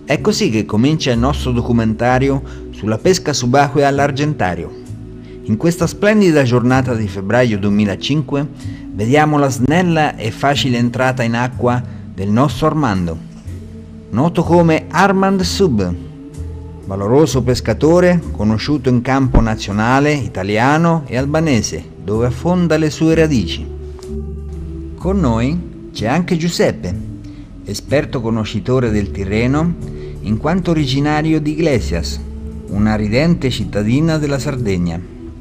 È così che comincia il nostro documentario sulla pesca subacquea all'Argentario. In questa splendida giornata di febbraio 2005 vediamo la snella e facile entrata in acqua del nostro Armando, noto come Armand Sub, valoroso pescatore conosciuto in campo nazionale, italiano e albanese, dove affonda le sue radici. Con noi c'è anche Giuseppe, esperto conoscitore del Tirreno, in quanto originario di Iglesias, una ridente cittadina della Sardegna.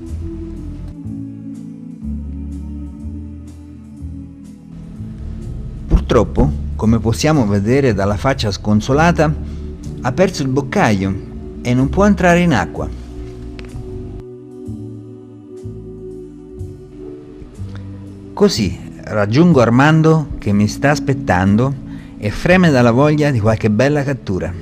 Purtroppo, come possiamo vedere dalla faccia sconsolata, ha perso il boccaglio e non può entrare in acqua. Così raggiungo Armando che mi sta aspettando e freme dalla voglia di qualche bella cattura.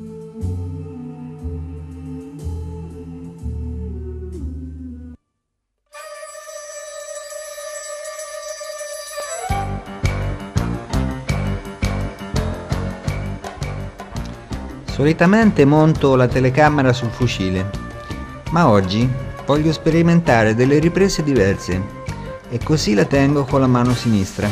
Solitamente monto la telecamera sul fucile, ma oggi voglio sperimentare delle riprese diverse e così la tengo con la mano sinistra.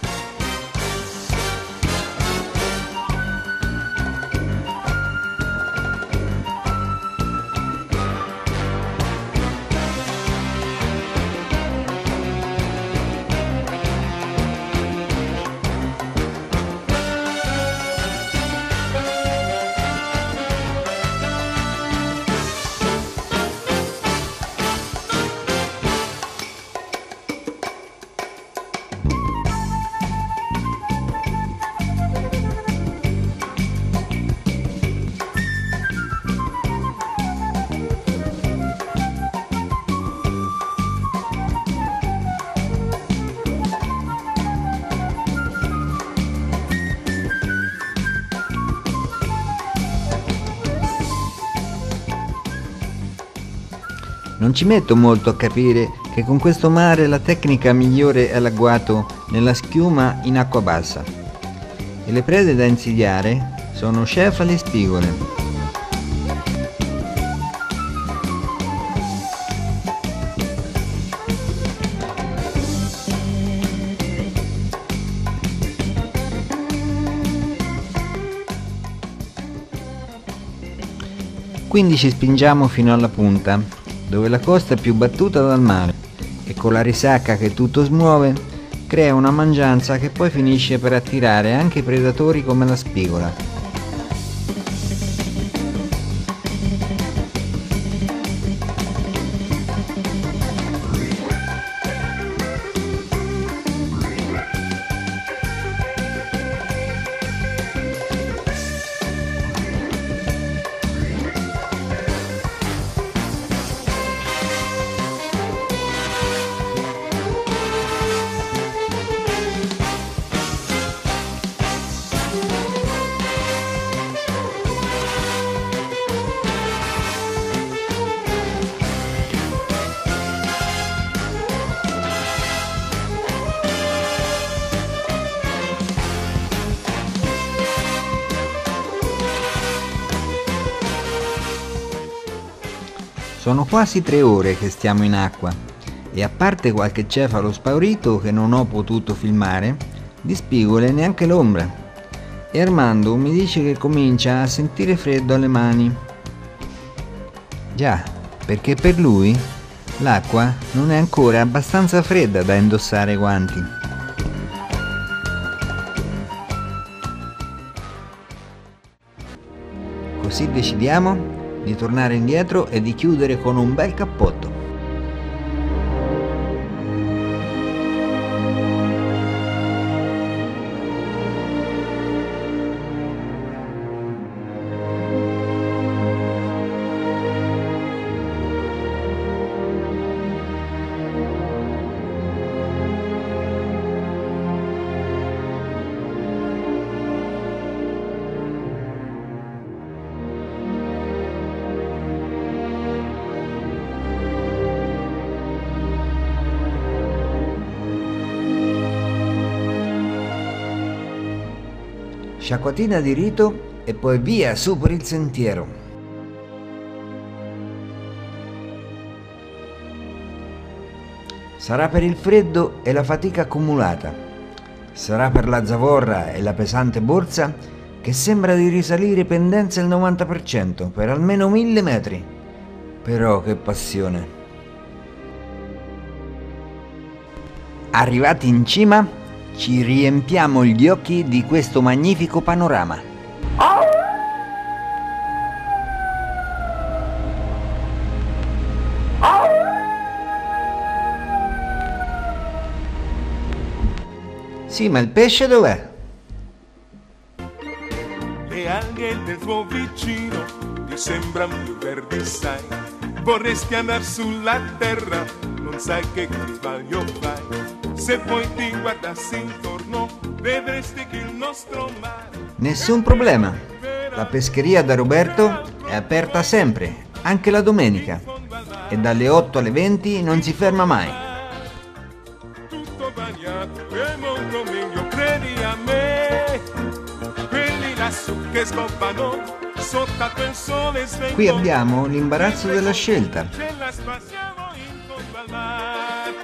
Non ci metto molto a capire che con questo mare la tecnica migliore è l'agguato nella schiuma in acqua bassa e le prede da insidiare sono cefali e spigole. Quindi ci spingiamo fino alla punta, dove la costa è più battuta dal mare e con la risacca che tutto smuove crea una mangianza che poi finisce per attirare anche i predatori come la spigola. Sono quasi 3 ore che stiamo in acqua e a parte qualche cefalo spaurito che non ho potuto filmare, di spigole neanche l'ombra. E Armando mi dice che comincia a sentire freddo alle mani. Già, perché per lui l'acqua non è ancora abbastanza fredda da indossare i guanti. Così decidiamo di tornare indietro e di chiudere con un bel cappotto. Sciacquatina di rito e poi via su per il sentiero. Sarà per il freddo e la fatica accumulata, sarà per la zavorra e la pesante borsa che sembra di risalire pendenza il 90% per almeno 1000 metri. Però che passione! Arrivati in cima, ci riempiamo gli occhi di questo magnifico panorama. Sì, ma il pesce dov'è? Le alghe del tuo vicino ti sembrano più verdi, sai. Vorresti andare sulla terra, non sai che sbaglio fai. Se poi ti guardassi intorno, vedresti che il nostro mare... Nessun problema. La pescheria da Roberto è aperta sempre, anche la domenica. E dalle 8 alle 20 non si ferma mai. Tutto bagnato e molto meglio, credi a me. Quelli lassù che scoppano sotto il sole svengono. Qui abbiamo l'imbarazzo della scelta. Ce la spassiamo in fondo al mare.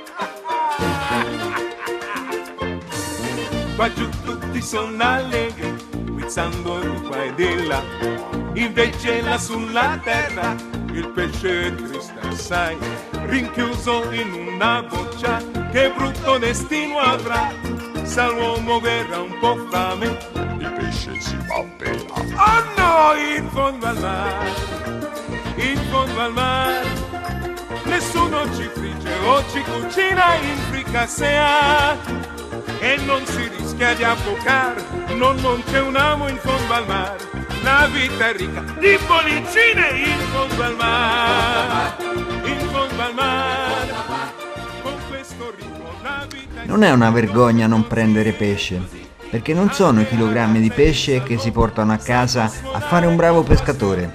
Qua giù tutti sono allegri, guizzando di qua e di là. Invece là sulla terra il pesce è triste assai, rinchiuso in una boccia, che brutto destino avrà. Se l'uomo verrà un po' fame, il pesce si fa bella. Oh no, in fondo al mare, in fondo al mare, nessuno ci frigge o ci cucina in fricassea, e non si rischia di affocare, non c'è un amo in fondo al mare. La vita è ricca di bollicine in fondo al mare, in fondo al mare. Con questo ritmo la vita è... Non è una vergogna non prendere pesce, perché non sono i chilogrammi di pesce che si portano a casa a fare un bravo pescatore.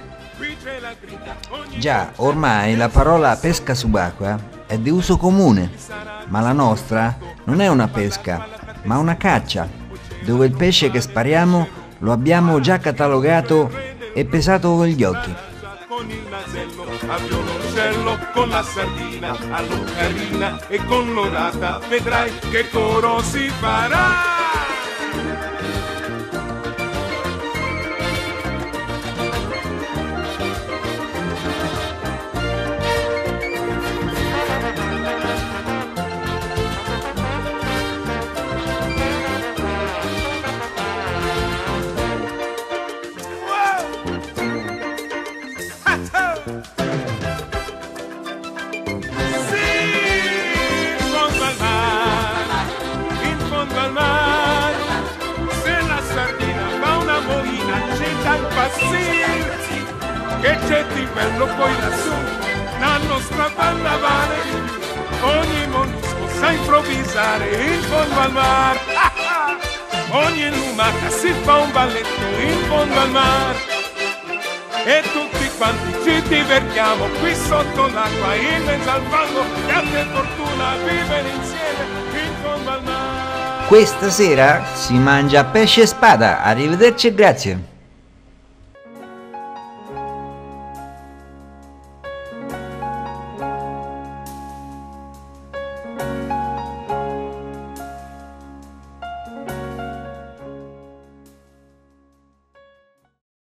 Già, ormai la parola pesca subacquea è di uso comune, ma la nostra non è una pesca, ma una caccia, dove il pesce che spariamo lo abbiamo già catalogato e pesato con gli occhi. Con il nasello a violoncello, con la sardina all'ocarina e con l'orata, vedrai che coro si farà. Che c'è di bello poi lassù, la nostra banda vale, ogni mollusco sa improvvisare in fondo al mare, ogni lumaca si fa un balletto in fondo al mare, e tutti quanti ci divertiamo qui sotto l'acqua, in mezzo al fango, che a te fortuna vivere insieme in fondo al mare. Questa sera si mangia pesce e spada, arrivederci e grazie.